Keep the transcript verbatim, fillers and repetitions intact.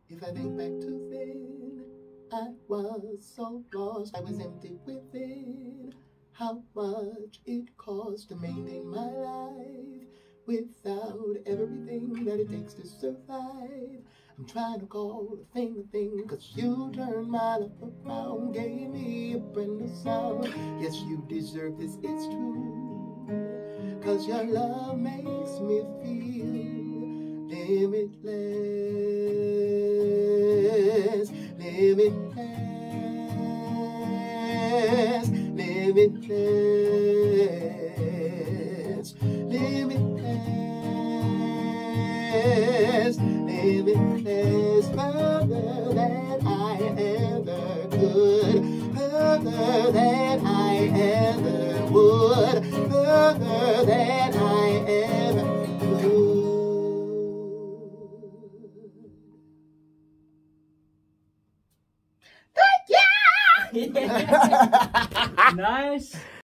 If I think back to then, I was so lost, I was empty within. How much it cost to maintain my life without everything that it takes to survive. I'm trying to call a thing a thing, cause you turned my life around, gave me a brand new sound. Yes, you deserve this, it's true, cause your love makes me feel limitless, limitless, limitless, limitless, limitless, further than I ever could, further than I ever would, further than I ever could. Nice.